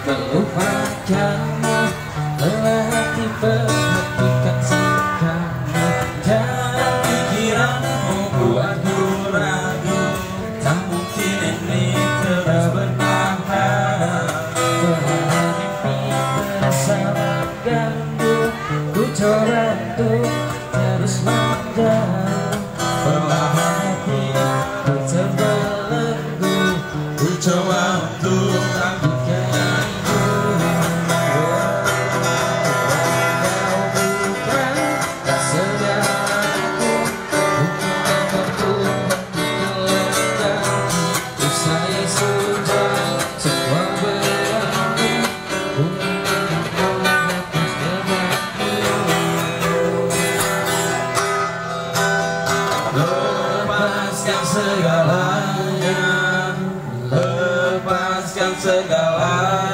melupakanmu, melatih perhatikan sikapmu. Jangan pikiranmu buatku ragu, tak mungkin ini terus bertahan. Bermimpi terasa mengganggu, ku coba untuk terus menjauh. Perlahan hati ku terbelenggu, ku coba untuk takutkan itu. Kau bukan tak segalaku, bukan waktu hentikan. Usai sudah semua berlalu, ku ingin kau lepas denganku. Lepaskan segalanya, lepaskan segalanya.